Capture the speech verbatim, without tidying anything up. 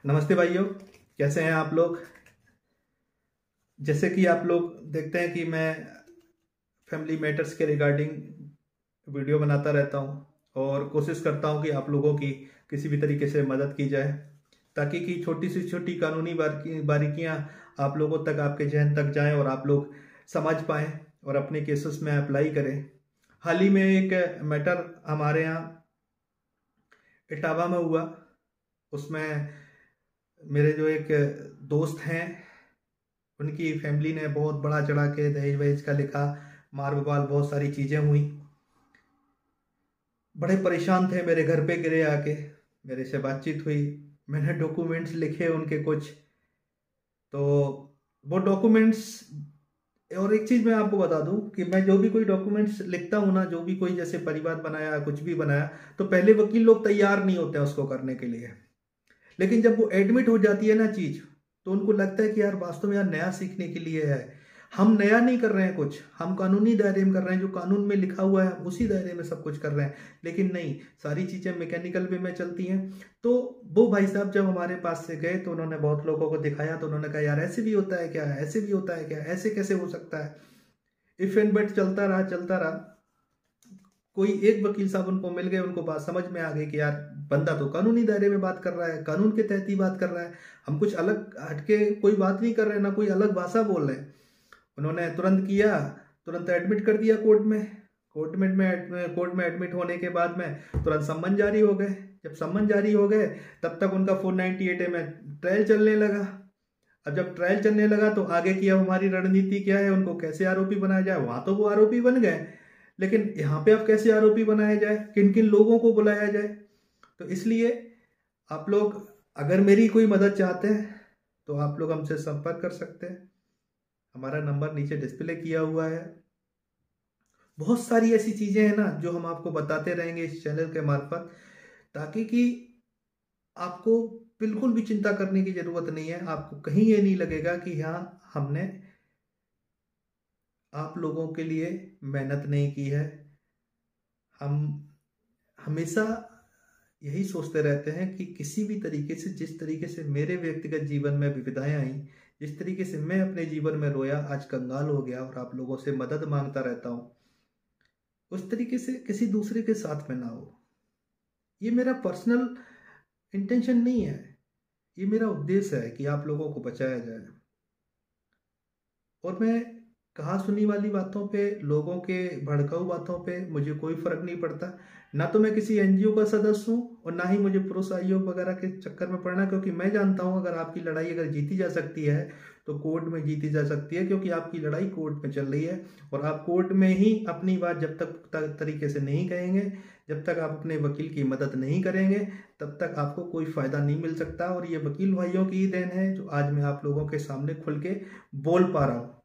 नमस्ते भाइयों, कैसे हैं आप लोग। जैसे कि आप लोग देखते हैं कि मैं फैमिली मैटर्स के रिगार्डिंग वीडियो बनाता रहता हूं और कोशिश करता हूं कि आप लोगों की किसी भी तरीके से मदद की जाए, ताकि कि छोटी से छोटी कानूनी बारीकी बारीकियां आप लोगों तक, आपके जहन तक जाएं और आप लोग समझ पाएं और अपने केसेस में अप्लाई करें। हाल ही में एक मैटर हमारे यहाँ इटावा में हुआ। उसमें मेरे जो एक दोस्त हैं, उनकी फैमिली ने बहुत बड़ा चढ़ा के दहेज वहेज का लिखा, मार बवाल बहुत सारी चीज़ें हुई। बड़े परेशान थे, मेरे घर पे गिरे आके, मेरे से बातचीत हुई, मैंने डॉक्यूमेंट्स लिखे उनके कुछ। तो वो डॉक्यूमेंट्स, और एक चीज़ मैं आपको बता दूं कि मैं जो भी कोई डॉक्यूमेंट्स लिखता हूं ना, जो भी कोई जैसे परिवार बनाया, कुछ भी बनाया, तो पहले वकील लोग तैयार नहीं होते हैं उसको करने के लिए। लेकिन जब वो एडमिट हो जाती है ना चीज, तो उनको लगता है कि यार वास्तव में यार नया सीखने के लिए है। हम नया नहीं कर रहे हैं कुछ, हम कानूनी दायरे में कर रहे हैं, जो कानून में लिखा हुआ है हम उसी दायरे में सब कुछ कर रहे हैं। लेकिन नहीं, सारी चीजें मैकेनिकल वे में चलती हैं। तो वो भाई साहब जब हमारे पास से गए तो उन्होंने बहुत लोगों को दिखाया, तो उन्होंने कहा यार ऐसे भी होता है क्या, ऐसे भी होता है क्या, ऐसे कैसे हो सकता है। इफ एंड बट चलता रहा चलता रहा कोई एक वकील साहब उनको मिल गए, उनको बात समझ में आ गई कि यार बंदा तो कानूनी दायरे में बात कर रहा है, कानून के तहत ही बात कर रहा है, हम कुछ अलग हटके कोई बात नहीं कर रहे हैं, ना कोई अलग भाषा बोल रहे हैं। उन्होंने तुरंत किया, तुरंत एडमिट कर दिया कोर्ट में। कोर्ट में में कोर्ट में एडमिट होने के बाद में तुरंत सम्मन जारी हो गए। जब सम्मन जारी हो गए तब तक उनका फोर नाइन्टी एट ए में ट्रायल चलने लगा। अब जब ट्रायल चलने लगा तो आगे की अब हमारी रणनीति क्या है, उनको कैसे आरोपी बनाया जाए। वहां तो वो आरोपी बन गए, लेकिन यहाँ पे अब कैसे आरोपी बनाया जाए, किन किन लोगों को बुलाया जाए। तो इसलिए आप लोग अगर मेरी कोई मदद चाहते हैं तो आप लोग हमसे संपर्क कर सकते हैं। हमारा नंबर नीचे डिस्प्ले किया हुआ है। बहुत सारी ऐसी चीजें हैं ना जो हम आपको बताते रहेंगे इस चैनल के मार्फत, ताकि कि आपको बिल्कुल भी चिंता करने की जरूरत नहीं है। आपको कहीं ये नहीं लगेगा कि हाँ, हमने आप लोगों के लिए मेहनत नहीं की है। हम हमेशा यही सोचते रहते हैं कि किसी भी तरीके से, जिस तरीके से मेरे व्यक्तिगत जीवन में विविधाएं आई, जिस तरीके से मैं अपने जीवन में रोया, आज कंगाल हो गया और आप लोगों से मदद मांगता रहता हूं, उस तरीके से किसी दूसरे के साथ में ना हो। ये मेरा पर्सनल इंटेंशन नहीं है, ये मेरा उद्देश्य है कि आप लोगों को बचाया जाए। और मैं कहा सुनी वाली बातों पे, लोगों के भड़काऊ बातों पे मुझे कोई फर्क नहीं पड़ता। ना तो मैं किसी एनजीओ का सदस्य हूँ और ना ही मुझे पुरुष आयोग वगैरह के चक्कर में पड़ना, क्योंकि मैं जानता हूँ अगर आपकी लड़ाई अगर जीती जा सकती है तो कोर्ट में जीती जा सकती है, क्योंकि आपकी लड़ाई कोर्ट में चल रही है। और आप कोर्ट में ही अपनी बात जब तक तरीके से नहीं कहेंगे, जब तक आप अपने वकील की मदद नहीं करेंगे, तब तक आपको कोई फायदा नहीं मिल सकता। और ये वकील भाइयों की ही देन है जो आज मैं आप लोगों के सामने खुल के बोल पा रहा हूँ।